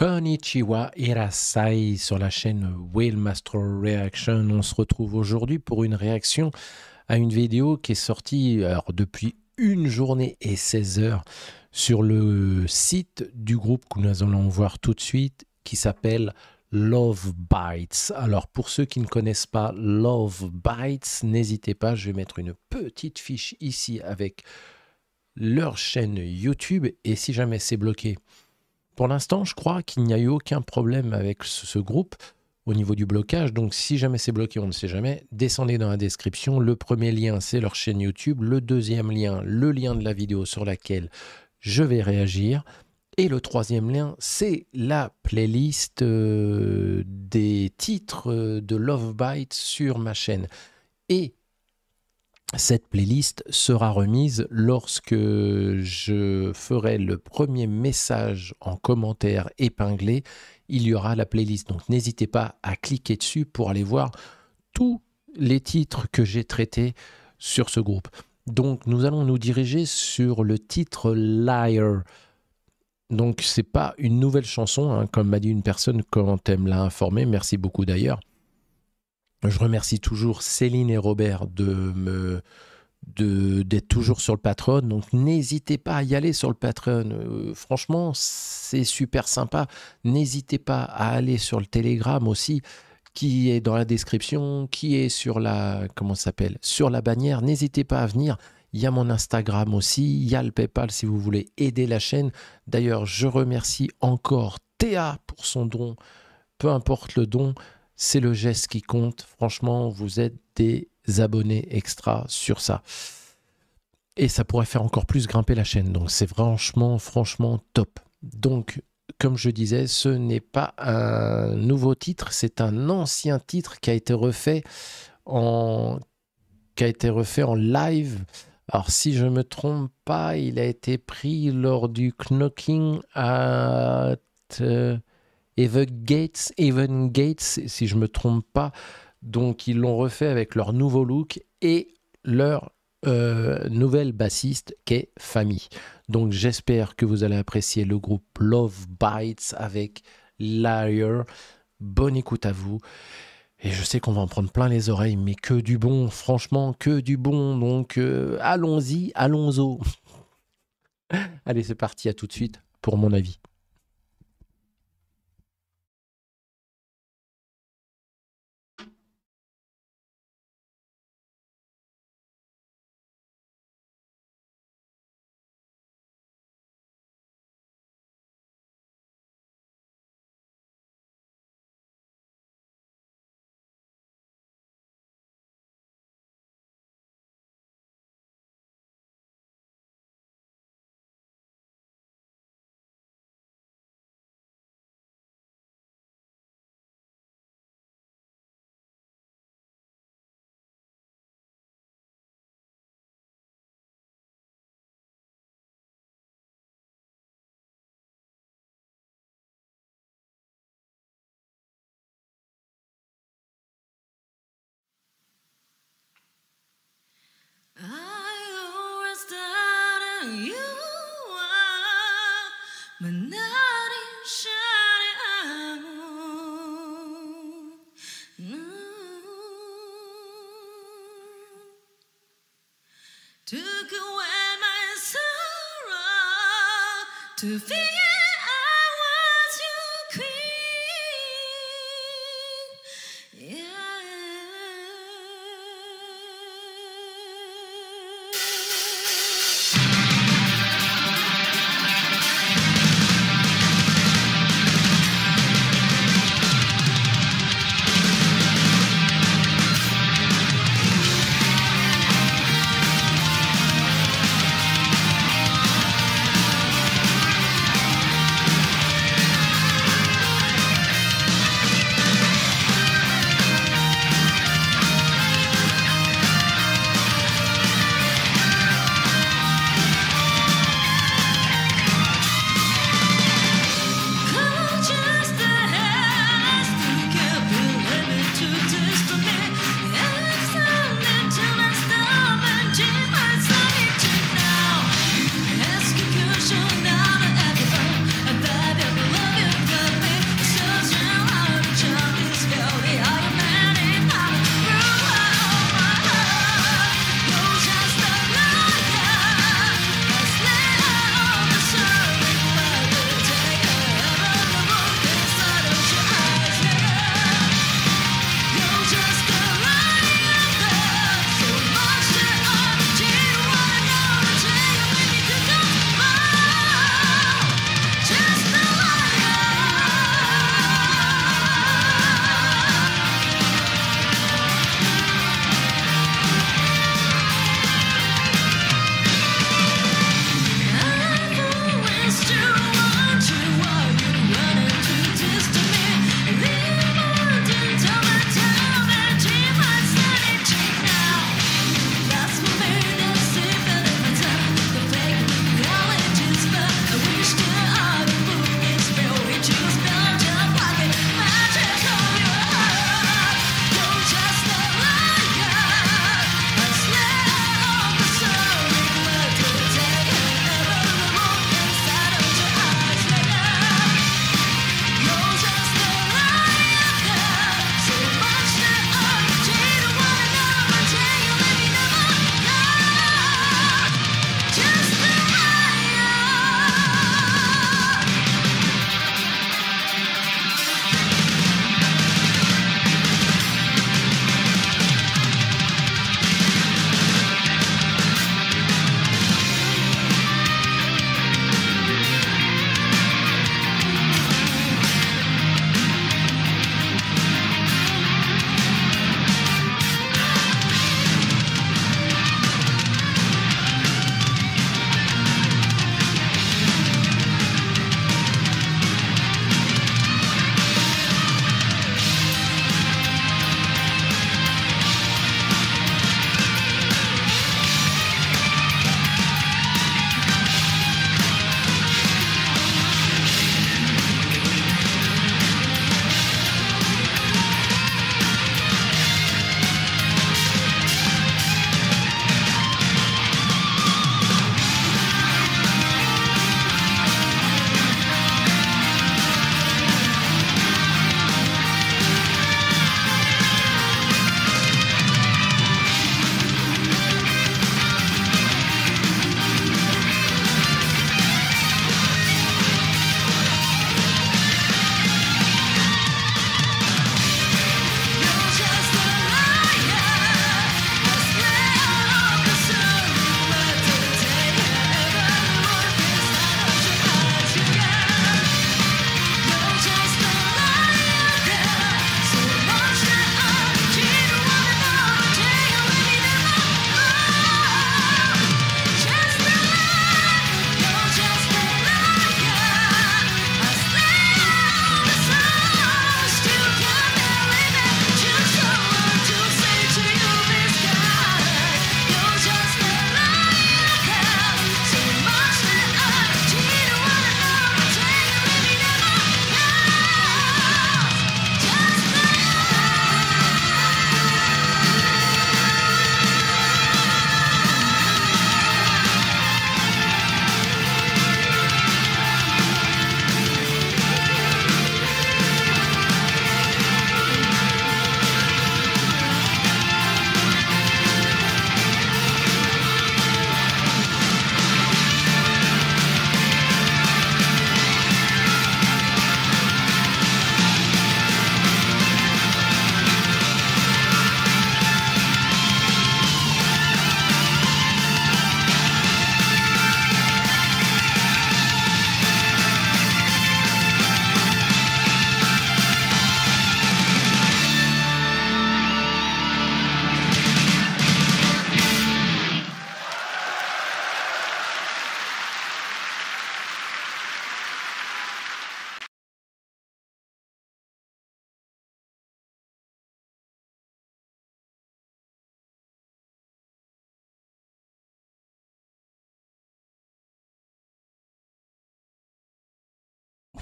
Konnichiwa Irasai sur la chaîne Whale Master Reaction. On se retrouve aujourd'hui pour une réaction à une vidéo qui est sortie depuis une journée et 16 heures sur le site du groupe que nous allons voir tout de suite qui s'appelle Love Bites. Alors pour ceux qui ne connaissent pas Love Bites, n'hésitez pas, je vais mettre une petite fiche ici avec leur chaîne YouTube et si jamais c'est bloqué. Pour l'instant, je crois qu'il n'y a eu aucun problème avec ce groupe au niveau du blocage. Donc, si jamais c'est bloqué, on ne sait jamais. Descendez dans la description. Le premier lien, c'est leur chaîne YouTube. Le deuxième lien, le lien de la vidéo sur laquelle je vais réagir. Et le troisième lien, c'est la playlist des titres de Love Bites sur ma chaîne. Et cette playlist sera remise lorsque je ferai le premier message en commentaire épinglé. Il y aura la playlist. Donc, n'hésitez pas à cliquer dessus pour aller voir tous les titres que j'ai traités sur ce groupe. Donc, nous allons nous diriger sur le titre Liar. Donc, ce n'est pas une nouvelle chanson, hein, comme m'a dit une personne quand elle me l'a informé. Merci beaucoup d'ailleurs. Je remercie toujours Céline et Robert d'être toujours sur le Patreon. Donc, n'hésitez pas à y aller sur le Patreon. Franchement, c'est super sympa. N'hésitez pas à aller sur le Telegram aussi, qui est dans la description, qui est sur la, comment ça s'appelle, sur la bannière. N'hésitez pas à venir. Il y a mon Instagram aussi. Il y a le PayPal si vous voulez aider la chaîne. D'ailleurs, je remercie encore Théa pour son don. Peu importe le don, c'est le geste qui compte. Franchement, vous êtes des abonnés extra sur ça. Et ça pourrait faire encore plus grimper la chaîne. Donc, c'est franchement top. Donc, comme je disais, ce n'est pas un nouveau titre. C'est un ancien titre qui a été refait en live. Alors, si je ne me trompe pas, il a été pris lors du Knocking at Even Gates, si je ne me trompe pas. Donc, ils l'ont refait avec leur nouveau look et leur nouvelle bassiste qui est Famille. Donc, j'espère que vous allez apprécier le groupe Love Bites avec Liar. Bonne écoute à vous. Et je sais qu'on va en prendre plein les oreilles, mais que du bon, franchement, que du bon. Donc, allons-y, allons-y. Allez, c'est parti, à tout de suite pour mon avis. Took away my sorrow to feel I was your queen. Yeah.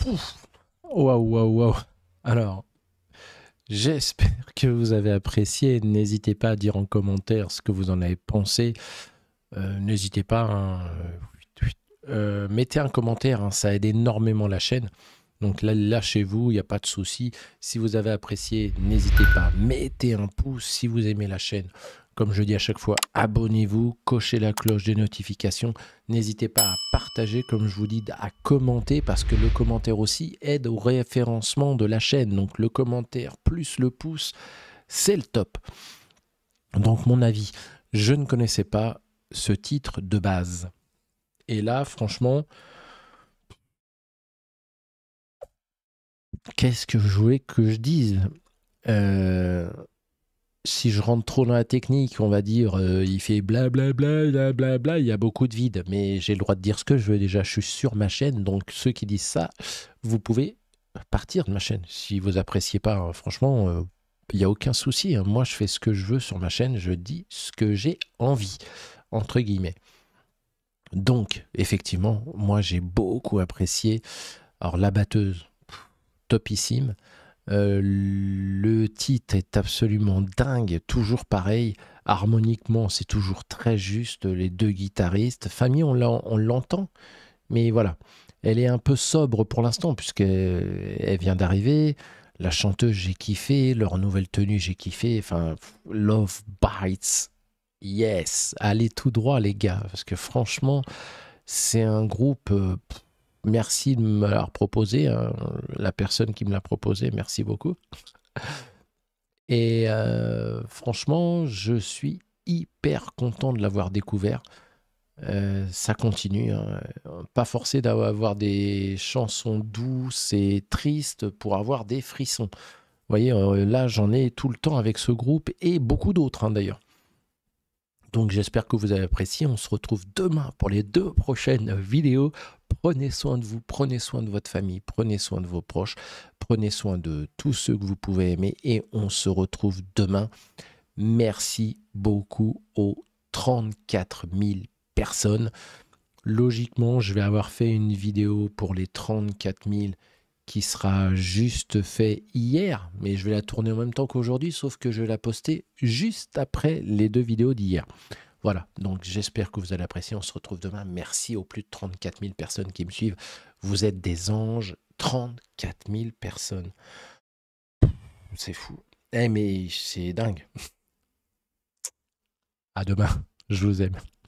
Pouf. Waouh, waouh, waouh. Alors, j'espère que vous avez apprécié. N'hésitez pas à dire en commentaire ce que vous en avez pensé. N'hésitez pas, hein, mettez un commentaire, hein, ça aide énormément la chaîne. Donc là, lâchez-vous, il n'y a pas de souci. Si vous avez apprécié, n'hésitez pas, mettez un pouce si vous aimez la chaîne. Comme je dis à chaque fois, abonnez-vous, cochez la cloche des notifications. N'hésitez pas à partager, comme je vous dis, à commenter, parce que le commentaire aussi aide au référencement de la chaîne. Donc le commentaire plus le pouce, c'est le top. Donc mon avis, je ne connaissais pas ce titre de base. Et là, franchement, qu'est-ce que je voulais que je dise? Si je rentre trop dans la technique, on va dire, il fait blablabla, blablabla, il y a beaucoup de vide. Mais j'ai le droit de dire ce que je veux déjà, je suis sur ma chaîne. Donc ceux qui disent ça, vous pouvez partir de ma chaîne. Si vous appréciez pas, hein, franchement, il n'y a aucun souci, hein. Moi, je fais ce que je veux sur ma chaîne, je dis ce que j'ai envie, entre guillemets. Donc, effectivement, moi, j'ai beaucoup apprécié. Alors, la batteuse, topissime. Le titre est absolument dingue, toujours pareil. Harmoniquement, c'est toujours très juste. Les deux guitaristes. Famille, on l'entend, mais voilà. Elle est un peu sobre pour l'instant, puisqu'elle vient d'arriver. La chanteuse, j'ai kiffé. Leur nouvelle tenue, j'ai kiffé. Enfin, Love Bites. Yes. Allez tout droit, les gars. Parce que franchement, c'est un groupe. Merci de me l'avoir proposé, hein. La personne qui me l'a proposé, merci beaucoup. Et franchement, je suis hyper content de l'avoir découvert. Ça continue, hein. Pas forcé d'avoir des chansons douces et tristes pour avoir des frissons. Vous voyez, là, j'en ai tout le temps avec ce groupe et beaucoup d'autres, hein, d'ailleurs. Donc j'espère que vous avez apprécié. On se retrouve demain pour les 2 prochaines vidéos. Prenez soin de vous, prenez soin de votre famille, prenez soin de vos proches, prenez soin de tous ceux que vous pouvez aimer et on se retrouve demain. Merci beaucoup aux 34 000 personnes. Logiquement, je vais avoir fait une vidéo pour les 34 000 qui sera juste fait hier, mais je vais la tourner en même temps qu'aujourd'hui, sauf que je vais la poster juste après les 2 vidéos d'hier. Voilà, donc j'espère que vous allez apprécier. On se retrouve demain. Merci aux plus de 34 000 personnes qui me suivent. Vous êtes des anges. 34 000 personnes. C'est fou. Eh mais c'est dingue. À demain. Je vous aime.